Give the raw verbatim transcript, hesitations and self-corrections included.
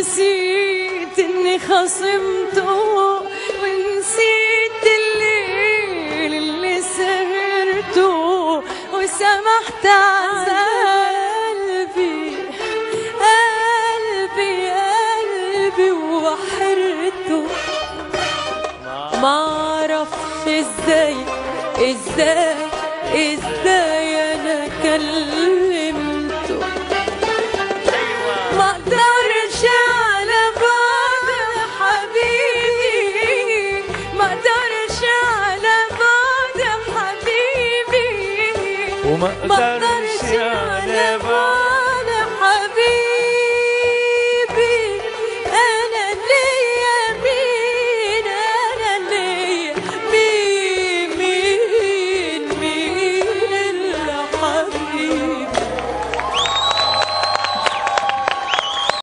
نسيت اني خصمته، ونسيت الليل اللي سهرته، وسمحت قلبي قلبي قلبي وحرته. معرفش ازاي ازاي ازاي انا كلمته، مقدرش على بعد حبيبي، مقدرش على بعد حبيبي، ومقدرش على بعد